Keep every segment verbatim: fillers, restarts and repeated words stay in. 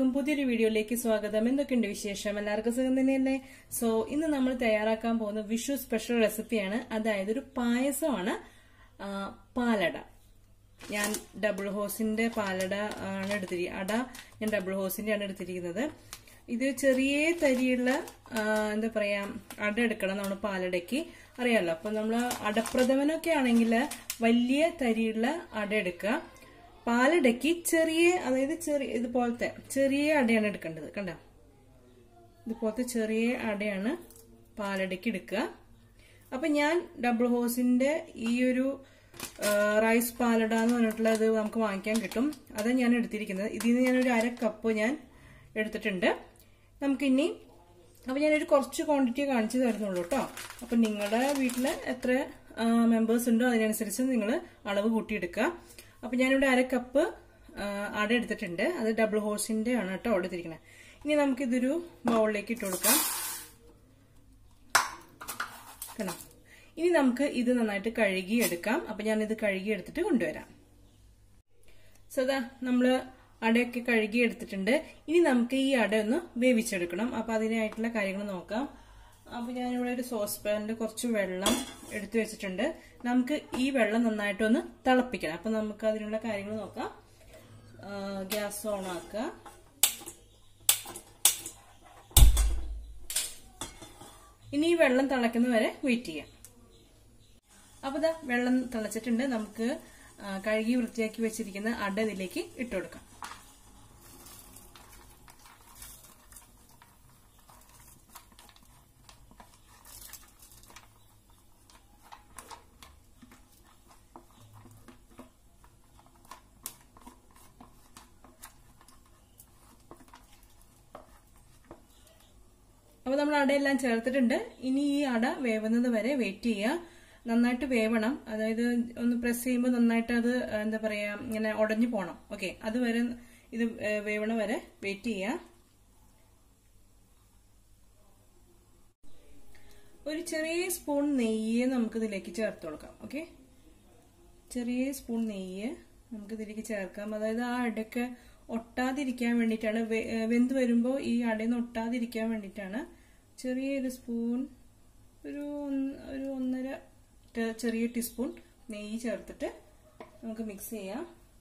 എല്ലാവർക്കും പുതിയൊരു വീഡിയോയിലേക്ക് സ്വാഗതം. എന്തൊക്കെയുണ്ട് വിശേഷം? എല്ലാവർക്കും സുഖം തന്നെയല്ലേ? സോ ഇന്ന് നമ്മൾ തയ്യാറാക്കാൻ പോകുന്ന വിഷു സ്പെഷ്യൽ റെസിപ്പിയാണ്. അതായത് ഒരു പായസമാണ്, പാലട. ഞാൻ ഡബിൾ ഹോസിന്റെ പാലട ആണ് എടുത്തിരിക്കുന്നത്. അട ഞാൻ ഡബിൾ ഹോസിന്റെ ആണ് എടുത്തിരിക്കുന്നത്. ഇത് ചെറിയ തരിയുള്ള എന്താ പറയാ അട എടുക്കണം നമ്മൾ പാലടയ്ക്ക്, അറിയാലോ. അപ്പൊ നമ്മൾ അടപ്രഥമനൊക്കെ ആണെങ്കിൽ വലിയ തരിയുള്ള അട എടുക്കുക. പാലടയ്ക്ക് ചെറിയ, അതായത് ചെറിയ ഇതുപോലത്തെ ചെറിയ അടയാണ് എടുക്കേണ്ടത്. കണ്ടോ, ഇതുപോലത്തെ ചെറിയ അടയാണ് പാലടയ്ക്ക് എടുക്കുക. അപ്പൊ ഞാൻ ഡബിൾ ഹോസിന്റെ ഈ ഒരു റൈസ് പാലട എന്ന് പറഞ്ഞിട്ടുള്ളത് നമുക്ക് വാങ്ങിക്കാൻ കിട്ടും. അതാണ് ഞാൻ എടുത്തിരിക്കുന്നത്. ഇതിൽ നിന്ന് ഞാനൊരു അര കപ്പ് ഞാൻ എടുത്തിട്ടുണ്ട്. നമുക്കിനി അപ്പൊ ഞാനൊരു കുറച്ച് ക്വാണ്ടിറ്റി കാണിച്ചു തരുന്നുള്ളൂ കേട്ടോ. അപ്പൊ നിങ്ങളുടെ വീട്ടില് എത്ര മെമ്പേഴ്സ് ഉണ്ടോ അതിനനുസരിച്ച് നിങ്ങൾ അളവ് കൂട്ടിയെടുക്കുക. അപ്പൊ ഞാനിവിടെ അര കപ്പ് അട എടുത്തിട്ടുണ്ട്. അത് ഡബിൾ ഹോസിന്റെ ആണ് കേട്ടോ എടുത്തിരിക്കുന്നത്. ഇനി നമുക്കിതൊരു ബൗളിലേക്ക് ഇട്ട് കൊടുക്കാം. കാണാം. ഇനി നമുക്ക് ഇത് നന്നായിട്ട് കഴുകി എടുക്കാം. അപ്പൊ ഞാനിത് കഴുകി എടുത്തിട്ട് കൊണ്ടുവരാം. സദാ നമ്മള് അടയൊക്കെ കഴുകി എടുത്തിട്ടുണ്ട്. ഇനി നമുക്ക് ഈ അട ഒന്ന് വേവിച്ചെടുക്കണം. അപ്പൊ അതിനായിട്ടുള്ള കാര്യങ്ങൾ നോക്കാം. അപ്പൊ ഞാനിവിടെ ഒരു സോസ് പാനിൽ കുറച്ച് വെള്ളം എടുത്തു വെച്ചിട്ടുണ്ട്. നമുക്ക് ഈ വെള്ളം നന്നായിട്ടൊന്ന് തിളപ്പിക്കണം. അപ്പൊ നമുക്ക് അതിനുള്ള കാര്യങ്ങൾ നോക്കാം. ഗ്യാസ് ഓൺ ആക്കുക. ഇനി ഈ വെള്ളം തിളക്കുന്ന വരെ വെയിറ്റ് ചെയ്യാം. അപ്പൊ ഇതാ വെള്ളം തിളച്ചിട്ടുണ്ട്. നമുക്ക് കഴുകി വൃത്തിയാക്കി വെച്ചിരിക്കുന്ന അട ഇതിലേക്ക് ഇട്ടുകൊടുക്കാം. അപ്പൊ നമ്മൾ അടയെല്ലാം ചേർത്തിട്ടുണ്ട്. ഇനി ഈ അട വേവുന്നത് വരെ വെയിറ്റ് ചെയ്യുക. നന്നായിട്ട് വേവണം. അതായത് ഒന്ന് പ്രസ് ചെയ്യുമ്പോൾ നന്നായിട്ട് അത് എന്താ പറയാ ഇങ്ങനെ ഉടഞ്ഞു പോണം. ഓക്കെ, അതുവരെ ഇത് വേവണ വരെ വെയിറ്റ് ചെയ്യുക. ഒരു ചെറിയ സ്പൂൺ നെയ്യ് നമുക്ക് ഇതിലേക്ക് ചേർത്ത് കൊടുക്കാം. ഓക്കെ, ചെറിയ സ്പൂൺ നെയ്യ് നമുക്ക് ഇതിലേക്ക് ചേർക്കാം. അതായത് ആ അടയൊക്കെ ഒട്ടാതിരിക്കാൻ വേണ്ടിയിട്ടാണ്. വെന്ത് വരുമ്പോൾ ഈ അടയൊന്ന് ഒട്ടാതിരിക്കാൻ വേണ്ടിയിട്ടാണ് ചെറിയൊരു സ്പൂൺ, ഒരു ഒരു ഒന്നര ചെറിയ ടീസ്പൂൺ നെയ്യ് ചേർത്തിട്ട് നമുക്ക് മിക്സ് ചെയ്യാം.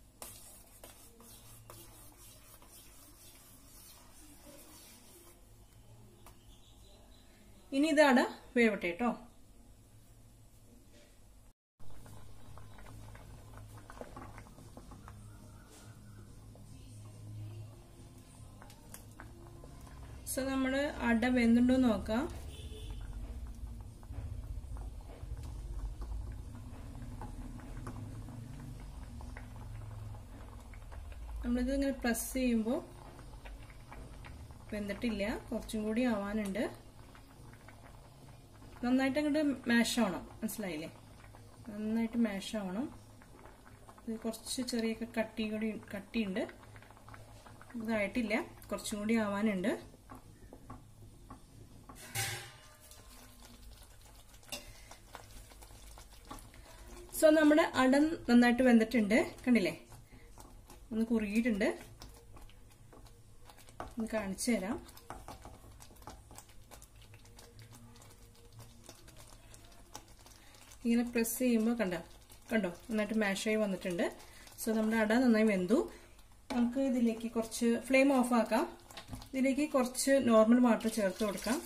ഇനി ഇത് അട വേവട്ടെ കേട്ടോ. സോ നമ്മുടെ അട വെന്തുണ്ടോ നോക്കാം. നമ്മളിത് ഇങ്ങനെ പ്രസ് ചെയ്യുമ്പോൾ വെന്തിട്ടില്ല, കുറച്ചും കൂടി ആവാനുണ്ട്. നന്നായിട്ട് അങ്ങോട്ട് മാഷ് ആവണം, മനസ്സിലായില്ലേ? നന്നായിട്ട് മാഷ് ആവണം. ഇത് കുറച്ച് ചെറിയൊക്കെ കട്ടി കൂടി കട്ടിയുണ്ട്. ഇതായിട്ടില്ല, കുറച്ചും കൂടി ആവാനുണ്ട്. സോ നമ്മുടെ അട നന്നായിട്ട് വെന്തിട്ടുണ്ട്, കണ്ടില്ലേ? ഒന്ന് കുറുകിയിട്ടുണ്ട്. ഒന്ന് കാണിച്ചു തരാം. ഇങ്ങനെ പ്രസ് ചെയ്യുമ്പോൾ കണ്ടോ കണ്ടോ നന്നായിട്ട് മാഷായി വന്നിട്ടുണ്ട്. സോ നമ്മുടെ അട നന്നായി വെന്തു. നമുക്ക് ഇതിലേക്ക് കുറച്ച് ഫ്ലെയിം ഓഫ് ആക്കാം. ഇതിലേക്ക് കുറച്ച് നോർമൽ വാട്ടർ ചേർത്ത് കൊടുക്കാം.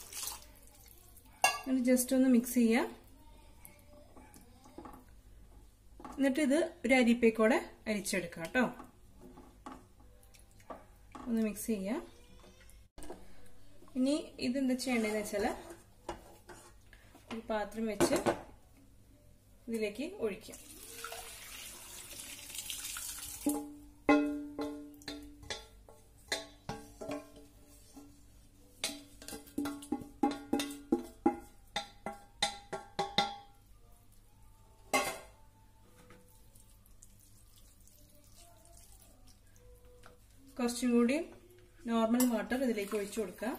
ജസ്റ്റ് ഒന്ന് മിക്സ് ചെയ്യാം. എന്നിട്ട് ഇത് ഒരു അരിപ്പേക്കൂടെ അരിച്ചെടുക്കാം കേട്ടോ. ഒന്ന് മിക്സ് ചെയ്യാം. ഇനി ഇതെന്താ ചെയ്യേണ്ടതെന്ന് വെച്ചാൽ ഒരു പാത്രം വെച്ച് ഇതിലേക്ക് ഒഴിക്കാം. കുറച്ചും കൂടി നോർമൽ വാട്ടർ ഇതിലേക്ക് ഒഴിച്ചു കൊടുക്കുക.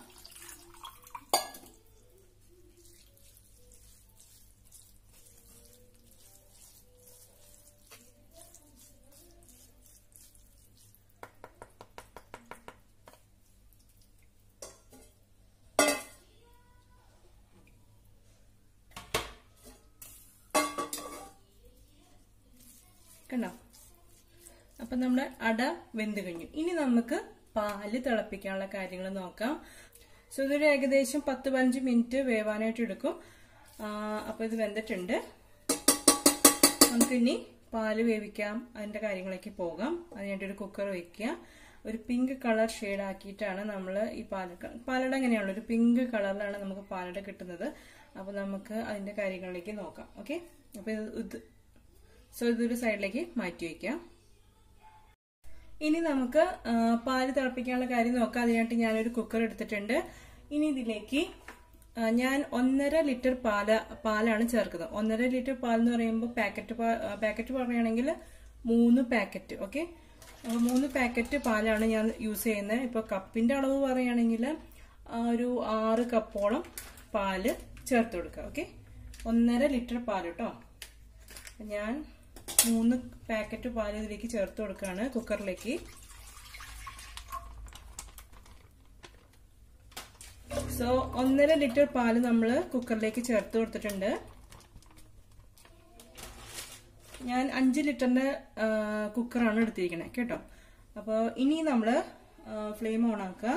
അപ്പൊ നമ്മുടെ അട വെന്ത് കഴിഞ്ഞു. ഇനി നമുക്ക് പാല് തിളപ്പിക്കാനുള്ള കാര്യങ്ങൾ നോക്കാം. സോ ഇതൊരു ഏകദേശം പത്ത് പതിനഞ്ച് മിനിറ്റ് വേവാനായിട്ട് എടുക്കും. അപ്പൊ ഇത് വെന്തിട്ടുണ്ട്. നമുക്കിനി പാല് വേവിക്കാം, അതിന്റെ കാര്യങ്ങളൊക്കെ പോകാം. അതിനായിട്ട് ഒരു കുക്കർ വെക്കുക. ഒരു പിങ്ക് കളർ ഷെയ്ഡ് ആക്കിയിട്ടാണ് നമ്മൾ ഈ പാല പാലട എങ്ങനെയാണല്ലോ ഒരു പിങ്ക് കളറിലാണ് നമുക്ക് പാലട കിട്ടുന്നത്. അപ്പൊ നമുക്ക് അതിന്റെ കാര്യങ്ങളിലേക്ക് നോക്കാം. ഓക്കെ, അപ്പൊ ഇത് സോ ഇതൊരു സൈഡിലേക്ക് മാറ്റി വയ്ക്കാം. ഇനി നമുക്ക് പാല് തിളപ്പിക്കാനുള്ള കാര്യം നോക്കാം. അതിനായിട്ട് ഞാനൊരു കുക്കർ എടുത്തിട്ടുണ്ട്. ഇനി ഇതിലേക്ക് ഞാൻ ഒന്നര ലിറ്റർ പാല് പാലാണ് ചേർക്കുന്നത്. ഒന്നര ലിറ്റർ പാൽ എന്ന് പറയുമ്പോൾ പാക്കറ്റ് പാക്കറ്റ് പറയുകയാണെങ്കിൽ മൂന്ന് പാക്കറ്റ്. ഓക്കെ, അപ്പൊ മൂന്ന് പാക്കറ്റ് പാലാണ് ഞാൻ യൂസ് ചെയ്യുന്നത്. ഇപ്പൊ കപ്പിന്റെ അളവ് പറയുകയാണെങ്കിൽ ഒരു ആറ് കപ്പോളം പാല് ചേർത്ത് കൊടുക്കുക. ഓക്കെ, ഒന്നര ലിറ്റർ പാല് കേട്ടോ. ഞാൻ മൂന്ന് പാക്കറ്റ് പാല് ഇതിലേക്ക് ചേർത്ത് കൊടുക്കുകയാണ് കുക്കറിലേക്ക്. സോ ഒന്നര ലിറ്റർ പാല് നമ്മൾ കുക്കറിലേക്ക് ചേർത്ത് കൊടുത്തിട്ടുണ്ട്. ഞാൻ അഞ്ച് ലിറ്ററിന്റെ കുക്കറാണ് എടുത്തിരിക്കണേ കേട്ടോ. അപ്പൊ ഇനി നമ്മള് ഫ്ലെയിം ഓൺ ആക്കുക.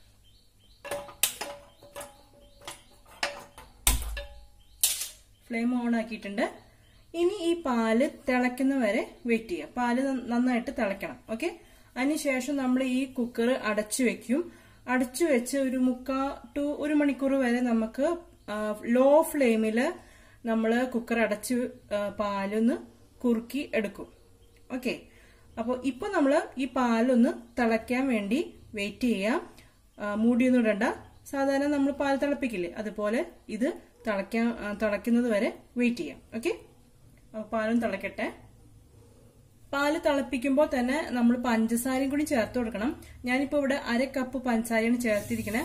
ഫ്ലെയിം ഓൺ ആക്കിയിട്ടുണ്ട്. ഇനി ഈ പാല് തിളയ്ക്കുന്നവരെ വെയിറ്റ് ചെയ്യുക. പാല് നന്നായിട്ട് തിളയ്ക്കണം. ഓക്കെ, അതിനുശേഷം നമ്മൾ ഈ കുക്കർ അടച്ചു വെക്കും. അടച്ചു വെച്ച് ഒരു മുക്കാ ടു ഒരു മണിക്കൂർ വരെ നമുക്ക് ലോ ഫ്ലെയിമില് നമ്മൾ കുക്കർ അടച്ച് പാലൊന്ന് കുറുക്കി എടുക്കും. ഓക്കെ, അപ്പോൾ ഇപ്പൊ നമ്മൾ ഈ പാലൊന്ന് തിളയ്ക്കാൻ വേണ്ടി വെയിറ്റ് ചെയ്യാം. മൂടിയൊന്നും ഇടണ്ട. സാധാരണ നമ്മൾ പാൽ തിളപ്പിക്കില്ലേ, അതുപോലെ ഇത് തിളയ്ക്കാൻ തിളയ്ക്കുന്നത് വരെ വെയിറ്റ് ചെയ്യാം. ഓക്കെ, പാലും തിളക്കട്ടെ. പാല് തിളപ്പിക്കുമ്പോൾ തന്നെ നമ്മൾ പഞ്ചസാരയും കൂടി ചേർത്ത് കൊടുക്കണം. ഞാനിപ്പോ ഇവിടെ അര കപ്പ് പഞ്ചസാരയാണ് ചേർത്തിരിക്കണേ.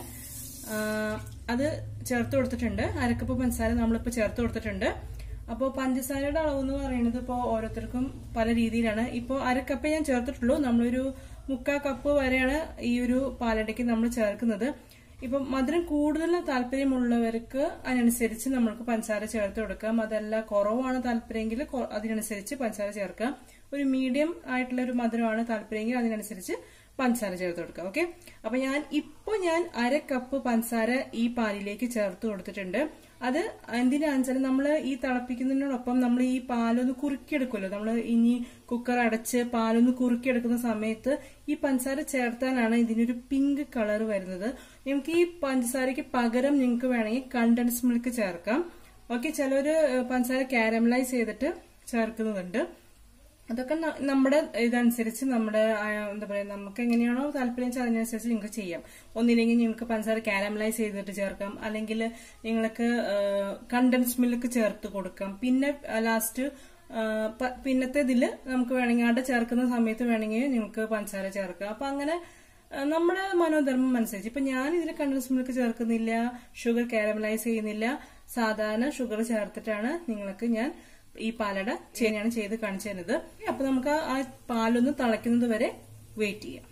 അത് ചേർത്ത് കൊടുത്തിട്ടുണ്ട്. അരക്കപ്പ് പഞ്ചസാര നമ്മളിപ്പോ ചേർത്ത് കൊടുത്തിട്ടുണ്ട്. അപ്പോൾ പഞ്ചസാരയുടെ അളവ് എന്ന് പറയുന്നത് ഇപ്പോൾ ഓരോരുത്തർക്കും പല രീതിയിലാണ്. ഇപ്പോൾ അരക്കപ്പ് ഞാൻ ചേർത്തിട്ടുള്ളൂ. നമ്മളൊരു മുക്കാ കപ്പ് വരെയാണ് ഈ ഒരു പാലടയ്ക്ക് നമ്മൾ ചേർക്കുന്നത്. ഇപ്പൊ മധുരം കൂടുതൽ താല്പര്യമുള്ളവർക്ക് അതിനനുസരിച്ച് നമ്മൾക്ക് പഞ്ചസാര ചേർത്ത് കൊടുക്കാം. അതല്ല കുറവാണ് താല്പര്യമെങ്കിൽ അതിനനുസരിച്ച് പഞ്ചസാര ചേർക്കാം. ഒരു മീഡിയം ആയിട്ടുള്ള ഒരു മധുരമാണ് താല്പര്യമെങ്കിൽ അതിനനുസരിച്ച് പഞ്ചസാര ചേർത്ത് കൊടുക്കാം. ഓക്കെ, അപ്പൊ ഞാൻ ഇപ്പൊ ഞാൻ അര കപ്പ് പഞ്ചസാര ഈ പാലിലേക്ക് ചേർത്ത് കൊടുത്തിട്ടുണ്ട്. അത് എന്തിനാണെന്ന് വെച്ചാൽ നമ്മൾ ഈ തിളപ്പിക്കുന്നതിനോടൊപ്പം നമ്മൾ ഈ പാലൊന്ന് കുറുക്കിയെടുക്കുമല്ലോ. നമ്മൾ ഇനി കുക്കർ അടച്ച് പാലൊന്ന് കുറുക്കിയെടുക്കുന്ന സമയത്ത് ഈ പഞ്ചസാര ചേർത്താലാണ് ഇതിനൊരു പിങ്ക് കളർ വരുന്നത്. നിങ്ങൾക്ക് ഈ പഞ്ചസാരയ്ക്ക് പകരം നിങ്ങൾക്ക് വേണമെങ്കിൽ കണ്ടൻസ് മിൽക്ക് ചേർക്കാം. ഓക്കെ, ചിലര് പഞ്ചസാര കാരമലൈസ് ചെയ്തിട്ട് ചേർക്കുന്നുണ്ട്. അതൊക്കെ നമ്മുടെ ഇതനുസരിച്ച് നമ്മുടെ എന്താ പറയാ നമുക്ക് എങ്ങനെയാണോ താല്പര്യം അതിനനുസരിച്ച് നിങ്ങൾക്ക് ചെയ്യാം. ഒന്നില്ലെങ്കിൽ നിങ്ങൾക്ക് പഞ്ചസാര കാരമലൈസ് ചെയ്തിട്ട് ചേർക്കാം, അല്ലെങ്കിൽ നിങ്ങൾക്ക് കണ്ടൻസ് മിൽക്ക് ചേർത്ത് കൊടുക്കാം. പിന്നെ ലാസ്റ്റ് പിന്നത്തെ ഇതില് നമുക്ക് വേണമെങ്കിൽ അട ചേർക്കുന്ന സമയത്ത് വേണമെങ്കിൽ നിങ്ങൾക്ക് പഞ്ചസാര ചേർക്കാം. അപ്പൊ അങ്ങനെ നമ്മുടെ മനോധർമ്മം അനുസരിച്ച്. ഇപ്പൊ ഞാൻ ഇതിൽ കണ്ടൻസ് മിൽക്ക് ചേർക്കുന്നില്ല, ഷുഗർ കാരമലൈസ് ചെയ്യുന്നില്ല. സാധാരണ ഷുഗർ ചേർത്തിട്ടാണ് നിങ്ങൾക്ക് ഞാൻ ഈ പാലട ചേനയാണ് ചെയ്ത് കാണിച്ചു തരുന്നത്. അപ്പൊ നമുക്ക് ആ പാലൊന്ന് തിളയ്ക്കുന്നത് വരെ വെയിറ്റ് ചെയ്യാം.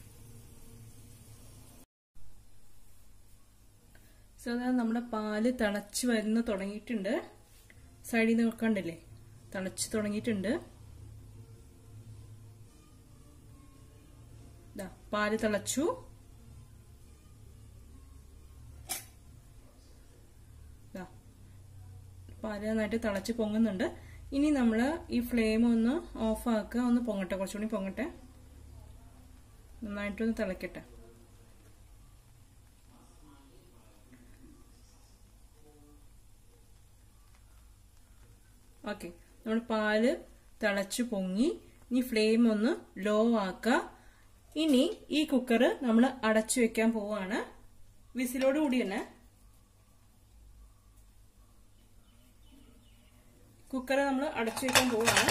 സോ അതാ നമ്മുടെ പാല് തിളച്ച് വരുന്ന തുടങ്ങിയിട്ടുണ്ട്. സൈഡിൽ നിന്ന് കണ്ടില്ലേ, തിളച്ച് തുടങ്ങിയിട്ടുണ്ട്. പാല് തിളച്ചു. പാല് നന്നായിട്ട് തിളച്ച് പൊങ്ങുന്നുണ്ട്. ഇനി നമ്മൾ ഈ ഫ്ലെയിം ഒന്ന് ഓഫ് ആക്കുക. ഒന്ന് പൊങ്ങട്ടെ, കുറച്ചുകൂടി പൊങ്ങട്ടെ, നന്നായിട്ടൊന്ന് തിളക്കട്ടെ. ഓക്കെ, നമ്മൾ പാല് തിളച്ചു പൊങ്ങി. ഇനി ഫ്ലെയിം ഒന്ന് ലോ ആക്കുക. ഇനി ഈ കുക്കർ നമ്മൾ അടച്ചു വെക്കാൻ പോവാണ്. വിസിലോട് കൂടി തന്നെ കുക്കർ നമ്മൾ അടച്ചു വെക്കാൻ പോവാണ്.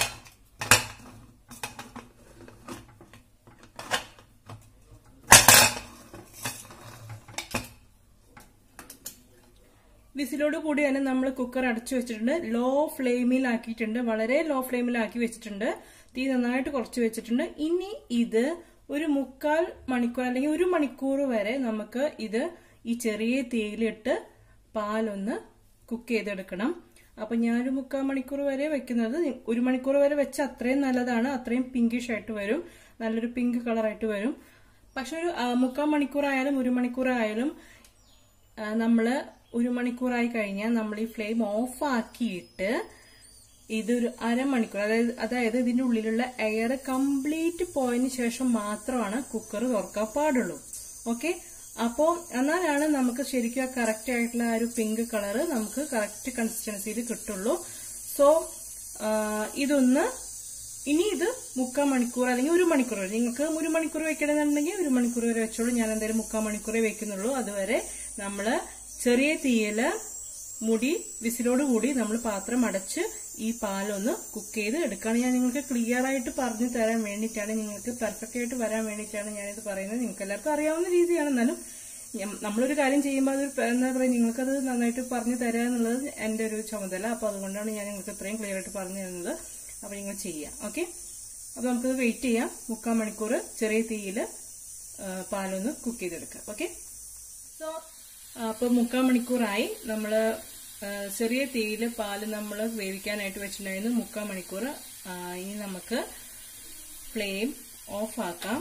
വിസിലോട് കൂടി തന്നെ നമ്മൾ കുക്കർ അടച്ചു വെച്ചിട്ടുണ്ട്. ലോ ഫ്ലെയിമിലാക്കിയിട്ടുണ്ട്, വളരെ ലോ ഫ്ലെയിമിലാക്കി വെച്ചിട്ടുണ്ട്. തീ നന്നായിട്ട് കുറച്ച് വെച്ചിട്ടുണ്ട്. ഇനി ഇത് ഒരു മുക്കാൽ മണിക്കൂർ അല്ലെങ്കിൽ ഒരു മണിക്കൂർ വരെ നമുക്ക് ഇത് ഈ ചെറിയ തീയിലിട്ട് പാലൊന്ന് കുക്ക് ചെയ്തെടുക്കണം. അപ്പൊ ഞാനൊരു മുക്കാൽ മണിക്കൂർ വരെ വെക്കുന്നത്. ഒരു മണിക്കൂർ വരെ വെച്ച അത്രയും നല്ലതാണ്, അത്രയും പിങ്കിഷ് ആയിട്ട് വരും. നല്ലൊരു പിങ്ക് കളറായിട്ട് വരും. പക്ഷെ ഒരു മുക്കാൽ മണിക്കൂറായാലും ഒരു മണിക്കൂറായാലും നമ്മള് ഒരു മണിക്കൂറായി കഴിഞ്ഞാൽ നമ്മൾ ഈ ഫ്ലെയിം ഓഫ് ആക്കിയിട്ട് ഇതൊരു അരമണിക്കൂർ, അതായത് അതായത് ഇതിന്റെ ഉള്ളിലുള്ള എയർ കംപ്ലീറ്റ് പോയതിനു ശേഷം മാത്രമാണ് കുക്കർ തുറക്കാൻ പാടുള്ളൂ. ഓക്കെ, അപ്പോ എന്നാലാണ് നമുക്ക് ശരിക്കും ആ കറക്റ്റ് ആയിട്ടുള്ള ആ ഒരു പിങ്ക് കളറ് നമുക്ക് കറക്റ്റ് കൺസിസ്റ്റൻസിയിൽ കിട്ടുള്ളൂ. സോ ഇതൊന്ന് ഇനി ഇത് മുക്കാൽ മണിക്കൂർ അല്ലെങ്കിൽ ഒരു മണിക്കൂർ വരെ, നിങ്ങൾക്ക് ഒരു മണിക്കൂർ വെക്കണമെന്നുണ്ടെങ്കിൽ ഒരു മണിക്കൂർ വരെ വെച്ചോളൂ. ഞാൻ എന്തായാലും മുക്കാൽ മണിക്കൂറേ വെക്കുന്നുള്ളൂ. അതുവരെ നമ്മള് ചെറിയ തീയില് മുടി വിസിലോട് കൂടി നമ്മൾ പാത്രം അടച്ച് ഈ പാലൊന്ന് കുക്ക് ചെയ്ത് എടുക്കുകയാണ്. ഞാൻ നിങ്ങൾക്ക് ക്ലിയർ ആയിട്ട് പറഞ്ഞു തരാൻ വേണ്ടിയിട്ടാണ്, നിങ്ങൾക്ക് പെർഫെക്റ്റ് ആയിട്ട് വരാൻ വേണ്ടിയിട്ടാണ് ഞാനിത് പറയുന്നത്. നിങ്ങൾക്ക് എല്ലാവർക്കും അറിയാവുന്ന രീതിയാണ്, എന്നാലും നമ്മളൊരു കാര്യം ചെയ്യുമ്പോൾ അത് എന്താ പറയുക, നിങ്ങൾക്കത് നന്നായിട്ട് പറഞ്ഞു തരാ എന്നുള്ളത് എന്റെ ഒരു ചുമതല. അപ്പൊ അതുകൊണ്ടാണ് ഞാൻ നിങ്ങൾക്ക് ഇത്രയും ക്ലിയർ ആയിട്ട് പറഞ്ഞു തരുന്നത്. അപ്പൊ നിങ്ങൾ ചെയ്യാം. ഓക്കെ, അപ്പൊ നമുക്കത് വെയിറ്റ് ചെയ്യാം. മുക്കാൽ മണിക്കൂർ ചെറിയ തീയിൽ പാലൊന്ന് കുക്ക് ചെയ്തെടുക്കാം. ഓക്കെ, സോ അപ്പൊ മുക്കാൽ മണിക്കൂറായി നമ്മള് ചെറിയ തീയിൽ പാല് നമ്മൾ വേവിക്കാനായിട്ട് വെച്ചിട്ടുണ്ടായിരുന്നു. മുക്കാൽ മണിക്കൂർ. ഇനി നമുക്ക് ഫ്ലെയിം ഓഫ് ആക്കാം.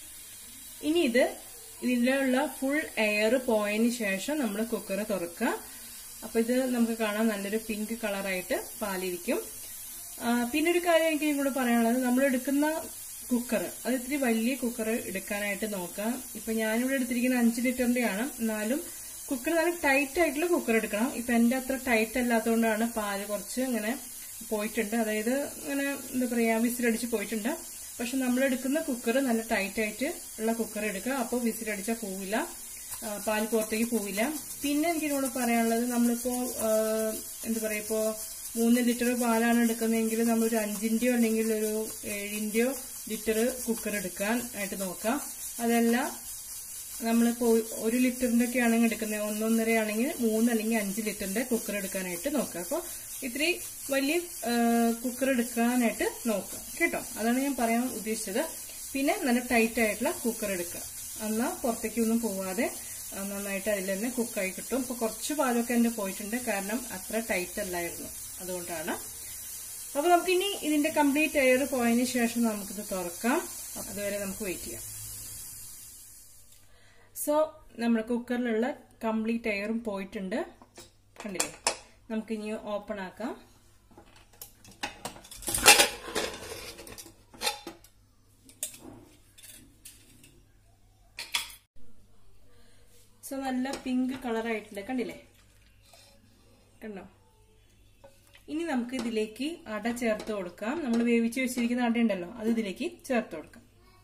ഇനി ഇത് ഇതിലുള്ള ഫുൾ എയർ പോയതിന് ശേഷം നമ്മൾ കുക്കർ തുറക്കുക. അപ്പൊ ഇത് നമുക്ക് കാണാൻ നല്ലൊരു പിങ്ക് കളറായിട്ട് പാലിരിക്കും. പിന്നെ ഒരു കാര്യം എനിക്ക് കൂടെ പറയാനുള്ളത്, നമ്മൾ എടുക്കുന്ന കുക്കർ അത് ഇത്തിരി വലിയ കുക്കർ എടുക്കാനായിട്ട് നോക്കാം. ഇപ്പൊ ഞാനിവിടെ എടുത്തിരിക്കുന്ന അഞ്ച് ലിറ്ററിന്റെയാണ്, എന്നാലും കുക്കർ നല്ല ടൈറ്റ് ആയിട്ടുള്ള കുക്കർ എടുക്കണം. ഇപ്പൊ എന്റെ അത്ര ടൈറ്റ് അല്ലാത്തതുകൊണ്ടാണ് പാല് കുറച്ച് ഇങ്ങനെ പോയിട്ടുണ്ട്, അതായത് ഇങ്ങനെ എന്താ പറയാ വിസിലടിച്ച് പോയിട്ടുണ്ട്. പക്ഷെ നമ്മൾ എടുക്കുന്ന കുക്കർ നല്ല ടൈറ്റ് ആയിട്ട് ഉള്ള കുക്കർ എടുക്കുക. അപ്പോൾ വിസിലടിച്ചാൽ പോവില്ല, പാല് പുറത്തേക്ക് പോവില്ല. പിന്നെ എനിക്ക് ഇതിനോട് പറയാനുള്ളത്, നമ്മളിപ്പോ എന്താ പറയാ ഇപ്പോ മൂന്ന് ലിറ്റർ പാലാണ് എടുക്കുന്നതെങ്കിൽ നമ്മളൊരു അഞ്ചിന്റെയോ അല്ലെങ്കിൽ ഒരു ഏഴിന്റെയോ ലിറ്റർ കുക്കർ എടുക്കാൻ ആയിട്ട് നോക്കാം. അതല്ല നമ്മളിപ്പോ ഒരു ലിറ്ററിന്റെ ഒക്കെ ആണെങ്കിൽ എടുക്കുന്നത്, ഒന്നൊന്നര ആണെങ്കിൽ മൂന്ന് അല്ലെങ്കിൽ അഞ്ച് ലിറ്ററിന്റെ കുക്കർ എടുക്കാനായിട്ട് നോക്കാം. അപ്പൊ ഇത്തിരി വലിയ കുക്കർ എടുക്കാനായിട്ട് നോക്കാം കേട്ടോ. അതാണ് ഞാൻ പറയാൻ ഉദ്ദേശിച്ചത്. പിന്നെ നല്ല ടൈറ്റ് ആയിട്ടുള്ള കുക്കർ എടുക്കുക, എന്നാൽ പുറത്തേക്കൊന്നും പോവാതെ നന്നായിട്ട് അതിൽ തന്നെ കുക്കായി കിട്ടും. ഇപ്പൊ കുറച്ച് പാലൊക്കെ എന്റെ പോയിട്ടുണ്ട്, കാരണം അത്ര ടൈറ്റ് അല്ലായിരുന്നു, അതുകൊണ്ടാണ്. അപ്പൊ നമുക്കിനി ഇതിന്റെ കംപ്ലീറ്റ് എയർ പോയതിനു ശേഷം നമുക്കിത് തുറക്കാം. അതുവരെ നമുക്ക് വെയിറ്റ് ചെയ്യാം. സോ നമ്മുടെ കുക്കറിലുള്ള കംപ്ലീറ്റ് എയറും പോയിട്ടുണ്ട്, കണ്ടില്ലേ? നമുക്കിനി ഓപ്പൺ ആക്കാം. സോ നല്ല പിങ്ക് കളറായിട്ടുണ്ട്, കണ്ടില്ലേ? കണ്ടോ? ഇനി നമുക്ക് ഇതിലേക്ക് അട ചേർത്ത് കൊടുക്കാം. നമ്മൾ വേവിച്ച് വെച്ചിരിക്കുന്ന അട ഉണ്ടല്ലോ, അത് ഇതിലേക്ക് ചേർത്ത് കൊടുക്കാം.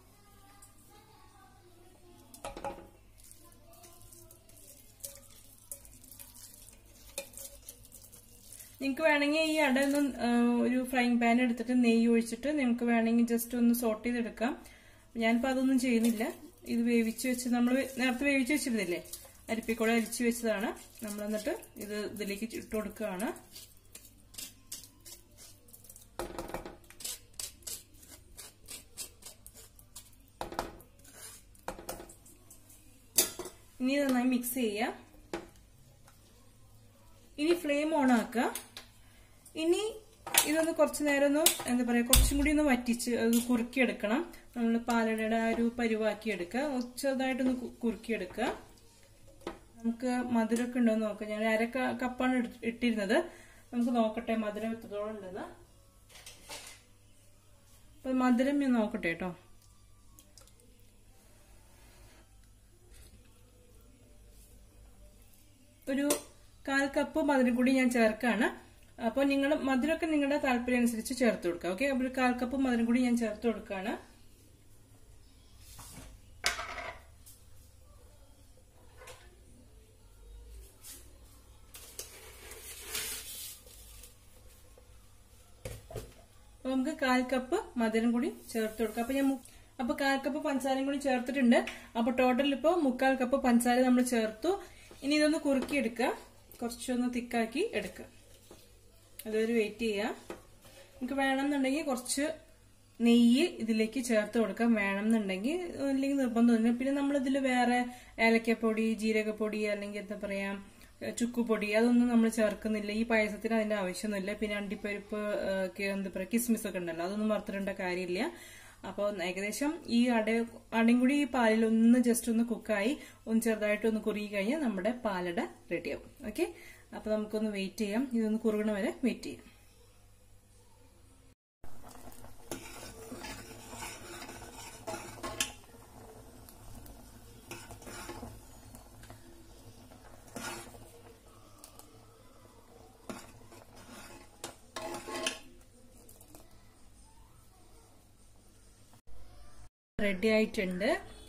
നിങ്ങൾക്ക് വേണമെങ്കിൽ ഈ അട ഒന്ന് ഒരു ഫ്രൈങ് പാൻ എടുത്തിട്ട് നെയ്യ് ഒഴിച്ചിട്ട് നിങ്ങൾക്ക് വേണമെങ്കിൽ ജസ്റ്റ് ഒന്ന് സോട്ട് ചെയ്തെടുക്കാം. ഞാനിപ്പോൾ അതൊന്നും ചെയ്യുന്നില്ല. ഇത് വേവിച്ച് വെച്ച് നമ്മൾ നേരത്തെ വേവിച്ച് വെച്ചിരുന്നില്ലേ, അരിപ്പിക്കൂടെ അരിച്ചു വെച്ചതാണ്. നമ്മൾ എന്നിട്ട് ഇത് ഇതിലേക്ക് ഇട്ട് കൊടുക്കുകയാണ്. ഇനി നന്നായി മിക്സ് ചെയ്യുക. ഇനി ഫ്ലെയിം ഓൺ ആക്കുക. ഇനി ഇതൊന്ന് കുറച്ചു നേരം ഒന്ന് എന്താ പറയാ കുറച്ചും കൂടി ഒന്ന് വറ്റിച്ച് അത് കുറുക്കിയെടുക്കണം. നമ്മൾ പാലടയുടെ ആ ഒരു പരുവാക്കി എടുക്കുക, ചെറുതായിട്ടൊന്ന് കുറുക്കിയെടുക്കുക. നമുക്ക് മധുരമൊക്കെ ഉണ്ടോ എന്ന് നോക്കാം. ഞാൻ അര കപ്പാണ് ഇട്ടിരുന്നത്. നമുക്ക് നോക്കട്ടെ മധുരം എത്രത്തോളം ഉണ്ടെന്ന്. അപ്പൊ മധുരം ഞാൻ നോക്കട്ടെ കേട്ടോ. ഒരു കാൽ കപ്പ് മധുരം കൂടി ഞാൻ ചേർക്കാണ്. അപ്പൊ നിങ്ങൾ മധുരമൊക്കെ നിങ്ങളുടെ താല്പര്യം അനുസരിച്ച് ചേർത്ത് കൊടുക്കുക. ഓക്കെ, അപ്പൊ ഒരു കാൽ കപ്പ് മധുരം കൂടി ഞാൻ ചേർത്ത് കൊടുക്കുകയാണ്. അപ്പൊ നമുക്ക് കാൽ കപ്പ് മധുരം കൂടി ചേർത്ത് കൊടുക്കാം. അപ്പൊ ഞാൻ അപ്പൊ കാൽ കപ്പ് പഞ്ചസാരയും കൂടി ചേർത്തിട്ടുണ്ട്. അപ്പൊ ടോട്ടൽ ഇപ്പൊ മുക്കാൽ കപ്പ് പഞ്ചസാര നമ്മൾ ചേർത്തു. ഇനി ഇതൊന്ന് കുറുക്കി എടുക്കുക, കുറച്ചൊന്ന് തിക്കാക്കി എടുക്കുക. അതൊരു വെയിറ്റ് ചെയ്യുക. നമുക്ക് വേണമെന്നുണ്ടെങ്കിൽ കുറച്ച് നെയ്യ് ഇതിലേക്ക് ചേർത്ത് കൊടുക്കാം, വേണമെന്നുണ്ടെങ്കിൽ, അല്ലെങ്കിൽ നിർബന്ധമൊന്നുമില്ല. പിന്നെ നമ്മളിതിൽ വേറെ ഏലക്കപ്പൊടി, ജീരകപ്പൊടി, അല്ലെങ്കിൽ എന്താ പറയാ ചുക്കുപൊടി, അതൊന്നും നമ്മൾ ചേർക്കുന്നില്ല. ഈ പായസത്തിന് അതിന്റെ ആവശ്യമൊന്നുമില്ല. പിന്നെ അണ്ടിപ്പരിപ്പ് എന്താ പറയാ കിസ്മിസ് ഒക്കെ ഉണ്ടല്ലോ, അതൊന്നും വറുത്തിടേണ്ട കാര്യമില്ല. അപ്പോൾ ഏകദേശം ഈ അട അടയും കൂടി ഈ പാലിൽ ഒന്ന് ജസ്റ്റ് ഒന്ന് കുക്കായി ഒന്ന് ചെറുതായിട്ട് ഒന്ന് കുറുകി കഴിഞ്ഞാൽ നമ്മുടെ പാലട റെഡിയാവും. ഓക്കെ, അപ്പൊ നമുക്കൊന്ന് വെയിറ്റ് ചെയ്യാം. ഇതൊന്ന് കുറുകണ വരെ വെയിറ്റ് ചെയ്യാം. റെഡി ആയിട്ടുണ്ട്.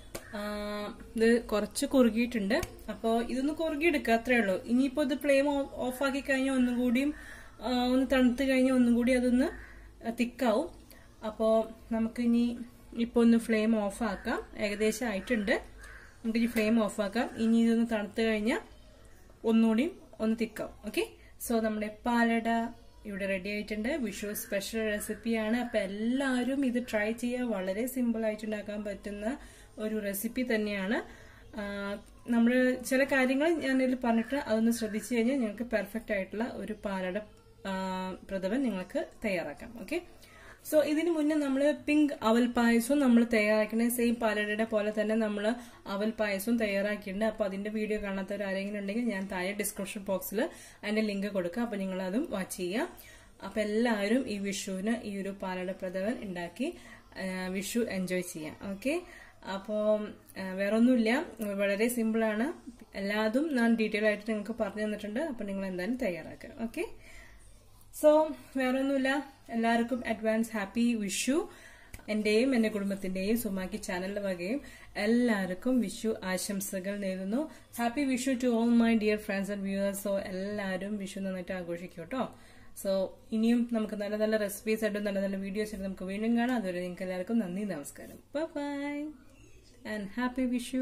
ഇത് കുറച്ച് കുറുകിയിട്ടുണ്ട്. അപ്പോൾ ഇതൊന്ന് കുറുകിയെടുക്കുക, അത്രേ ഉള്ളൂ. ഇനിയിപ്പോൾ ഇത് ഫ്ലെയിം ഓഫ് ആക്കി കഴിഞ്ഞാൽ ഒന്നും കൂടിയും ഒന്ന് തണുത്ത് കഴിഞ്ഞാൽ ഒന്നും കൂടി അതൊന്ന് തിക്കാവും. അപ്പോൾ നമുക്ക് ഇനി ഇപ്പോൾ ഒന്ന് ഫ്ലെയിം ഓഫ് ആക്കാം. ഏകദേശം ആയിട്ടുണ്ട്. നമുക്ക് ഇനി ഫ്ലെയിം ഓഫ് ആക്കാം. ഇനി ഇതൊന്ന് തണുത്ത് കഴിഞ്ഞാൽ ഒന്നുകൂടിയും ഒന്ന് തിക്കാവും. ഓക്കെ, സോ നമ്മുടെ പാലട ഇവിടെ റെഡി ആയിട്ടുണ്ട്. വിഷു സ്പെഷ്യൽ റെസിപ്പിയാണ്. അപ്പൊ എല്ലാവരും ഇത് ട്രൈ ചെയ്യുക. വളരെ സിമ്പിൾ ആയിട്ട് ഉണ്ടാക്കാൻ പറ്റുന്ന ഒരു റെസിപ്പി തന്നെയാണ്. നമ്മൾ ചില കാര്യങ്ങൾ ഞാനിതിൽ പറഞ്ഞിട്ട് അതൊന്ന് ശ്രദ്ധിച്ചു കഴിഞ്ഞാൽ നിങ്ങൾക്ക് പെർഫെക്റ്റ് ആയിട്ടുള്ള ഒരു പാലട പ്രഥമൻ നിങ്ങൾക്ക് തയ്യാറാക്കാം. ഓക്കെ, സോ ഇതിന് മുന്നേ നമ്മൾ പിങ്ക് അവൽ പായസവും നമ്മൾ തയ്യാറാക്കുന്ന സെയിം പാലടയുടെ പോലെ തന്നെ നമ്മൾ അവൽ പായസവും തയ്യാറാക്കിയിട്ടുണ്ട്. അപ്പൊ അതിന്റെ വീഡിയോ കാണാത്തവർ ആരെങ്കിലും ഉണ്ടെങ്കിൽ ഞാൻ താഴെ ഡിസ്ക്രിപ്ഷൻ ബോക്സിൽ അതിന്റെ ലിങ്ക് കൊടുക്കാം. അപ്പൊ നിങ്ങൾ അതും വാച്ച് ചെയ്യാം. അപ്പൊ എല്ലാവരും ഈ വിഷുവിന് ഈ ഒരു പാലട പ്രഥമൻ ഉണ്ടാക്കി വിഷു എൻജോയ് ചെയ്യാം. ഓക്കെ, അപ്പോൾ വേറൊന്നുമില്ല, വളരെ സിമ്പിളാണ്. എല്ലാതും ഞാൻ ഡീറ്റെയിൽ ആയിട്ട് നിങ്ങൾക്ക് പറഞ്ഞു തന്നിട്ടുണ്ട്. അപ്പൊ നിങ്ങൾ എന്തായാലും തയ്യാറാക്കുക. ഓക്കെ, സോ വേറൊന്നുമില്ല. എല്ലാവർക്കും അഡ്വാൻസ് ഹാപ്പി വിഷു. എന്റെയും എന്റെ കുടുംബത്തിന്റെയും സുമാക്കി ചാനലിന്റെ വകയും എല്ലാവർക്കും വിഷു ആശംസകൾ നേരുന്നു. Happy Vishu to all my dear friends and viewers. So എല്ലാവരും വിഷു നന്നായിട്ട് ആഘോഷിക്കും കേട്ടോ. സോ ഇനിയും നമുക്ക് നല്ല നല്ല റെസിപ്പീസ് ആയിട്ടും നല്ല നല്ല വീഡിയോസ് ആയിട്ട് നമുക്ക് വീണ്ടും കാണാം. അതുവരെ നിങ്ങൾക്ക് എല്ലാവർക്കും നന്ദി, നമസ്കാരം, bye and happy Vishu.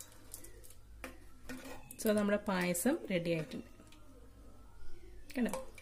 So നമ്മുടെ പായസം റെഡി ആയിട്ടുണ്ട്. കണ്ടോ?